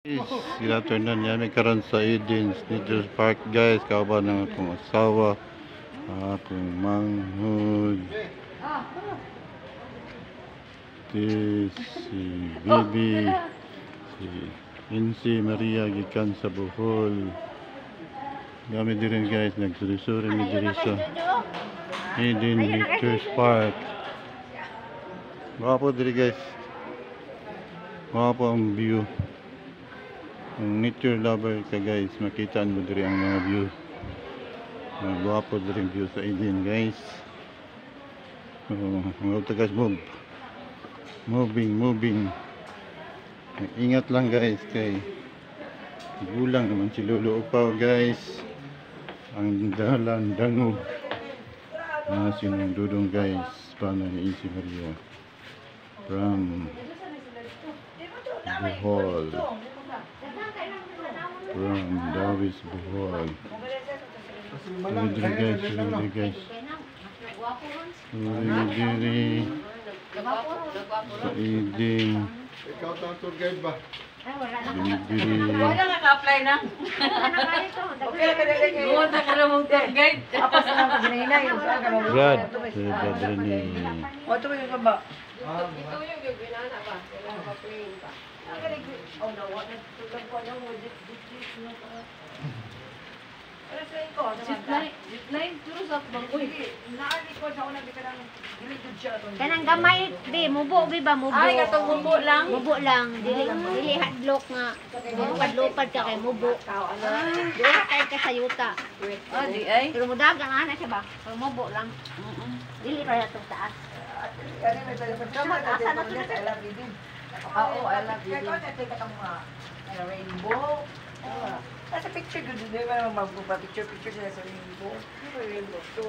Good afternoon, yami karon sa Eden's Ninju Park guys. Kauban ng akong asawa, akong manghod. Si Bibi, si Insi Maria gikan sa Bohol. Kami din guys, nagsurisuri mi diri sa Eden Ninju Park. Gwapo diri guys. Gwapo ang view. Kung nature lover ka guys, makita mo diri ang mga view. Gwapo diri ang view sa Eden guys. Mga tagas moving. Ingat lang guys kay gulang naman si Lolo Upaw guys. Ang dalan dango. Sinundudong guys, paano ni Insi Maria from Bohol. From Davis Bohol. Diri guys. Diri sa Eden. Ikaw ang tour guide ba? Wala naka-apply na. Okay, kadali ka na mong tour guide. Apas na lang pag-inay. Brad ni O, ito yung ba? Ito yung ginana ba? Kailangan pa-plane pa. Oh, no. Nagtulang ko lang mo. Zipline? Turo sa bangkoy. Naali ko sa unang bika ng gilid siya. Kanang gamay, be, mubo, be ba, mubo. Ay, katong mubo lang? Mubo lang. Dili hadlok nga. Lupad-lupad ka kay mubo. Dili kay ka sa yuta. Oh, di ay. Pero mudagang ana siya ba? Pero mubo lang. Dili kaya itong taas. Asa na sila sa LRB din. Oo, LRB din. Kaya ko, natin ka mga rainbow. Nasa picture ko din, may magpapicture sila sa rainbow. Rainbow to.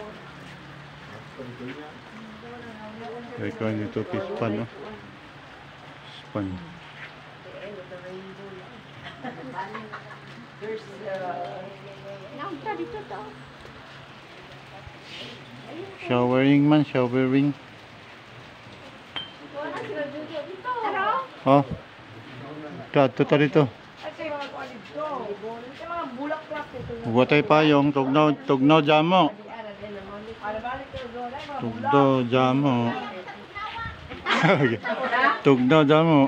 kay ko dito pispan no. Span. There's Naunta dito to. Showering. Taro? Oh. Ito dito. Buwatay payong, tugnaw jamo. Tugnaw jamo.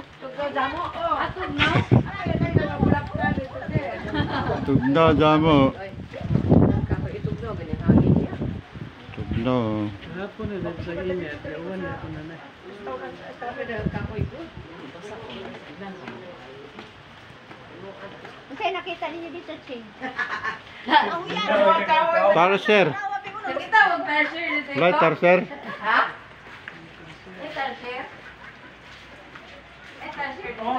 Hapon na sa init, yawan na ako na. Kasi nakita ninyo dito, Ching. Tarser. Nakita mo, Tarser dito. Right, Tarser. Ha? Tarser? Tarser dito.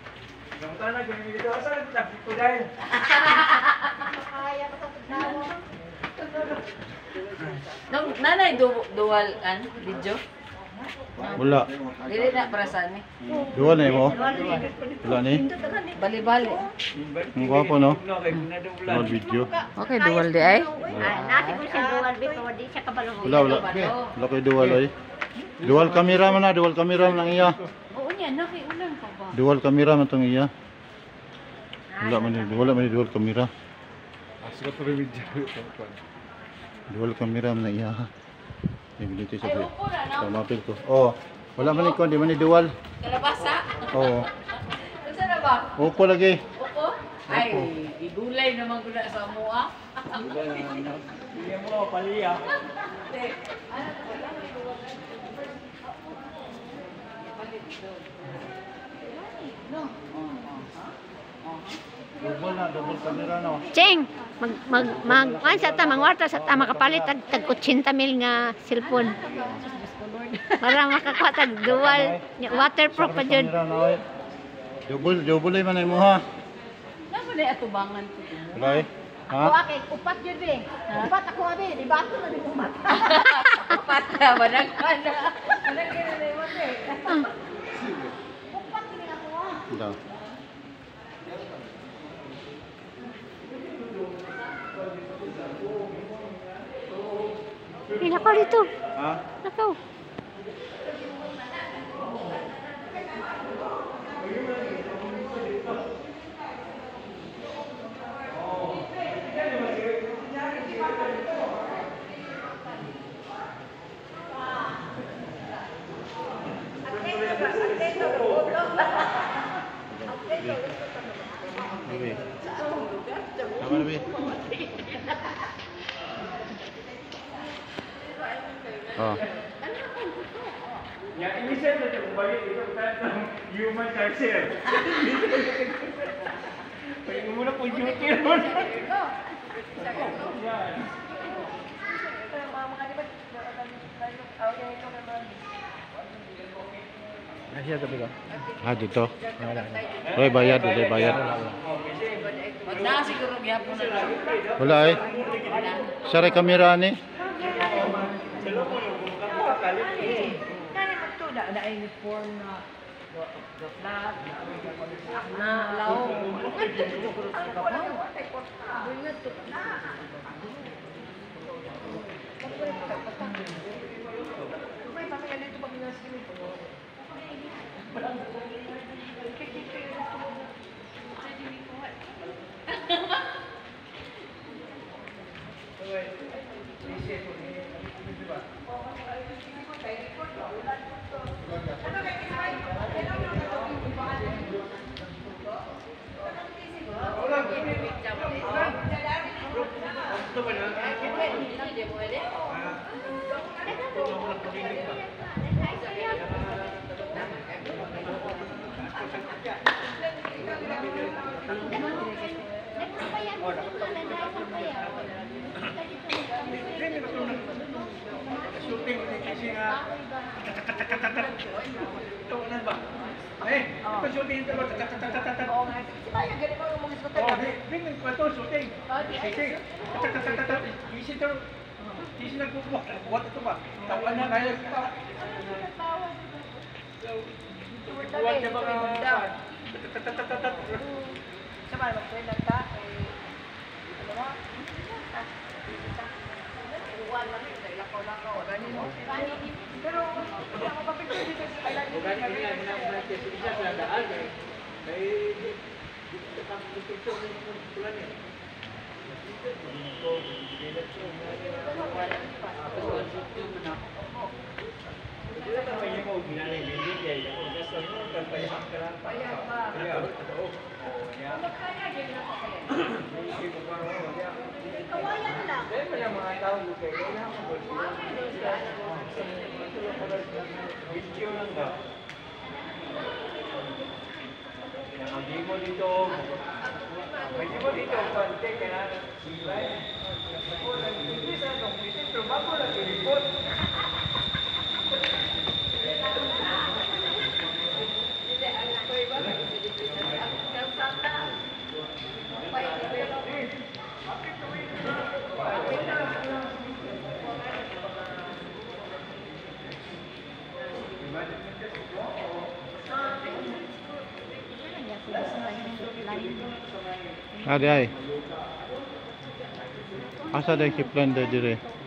Nanay dual video? Wala. Dili na para saan eh. Duwa na mo. Wala ni. Bali-bali. Ang gwapo no. Dual video. Okay, dual di ay. Nasi ko siya dual, be, pero di siya kabalo. Wala. Wala ko'y dual ay. Dual camera man na, dual camera man ang iya. Oo niya, nakiulan pa ba? Dual camera man tong iya. Wala man dual camera. Asal ko rin video. Dual camera man iya. Yung dito sa mapil ko. Oh, wala man ikon, di man ni dual. Kalabasa? Oo. Saan na ba? Upo lagi. Opo? Ay, igulay naman ko na sa mua. Hindi mo, paliya. Double camera no. Ching, sa ta, mangwarta sa ta, makapalit tag 80 mil nga cellphone. Para makakuha tag dual, waterproof pa dyan. Double man ay mo ha. Naman na atubangan ko. Wala eh. Ako Ha? akit, upat yun be. Upat ako nga be, di ba ako na di upat. Apat na, managpan na. Managpan na yung mati. Upat yun ako nga. Ito. Nakaw dito. Ha? Nakaw. Nabi. Tama Nabi. Oh. Ya, ini saya sudah kembali itu kan human culture. Pengen muna po jutil mo. Nasiya tabi ko. Ah, dito. Roy, bayad. Magda siguro gyapon na lang. Wala eh. Sari kamera ni. Na uniform na flat na law. Shooting ni kasi nga. Tunan ba? Ito shooting ito ba? Oo nga. Kaya ganito mo yung mga Oh, bring ko ito shooting. Shooting. Isi to. Isi nagbubuhat. Buhat ito ba? Tawan na kaya ito. Buhat niya ba nga? Sa mga mag-friend ka, ano mo? Iwan lang yun, lakaw-lakaw. Pero, hindi ako papicture dito sa kailan dito. Bukan ini yang nak kita sudah ada aja. Dari tempat picture ni bulan ni. Kita tak payah mau gila ni, dia dia. Kita semua kan payah kerana. Payah pa. Ya, betul. Ya. Kaya ganyan ako kaya. Ini bukan dia. Kawayan lang. Saya pernah mengatakan bukan dia. Video lang ba? Hindi mo dito, pante kaya silay. Ako hindi sa nung dito, bago lang ilipot. Adi ay. Asa dah kiplan dah dire.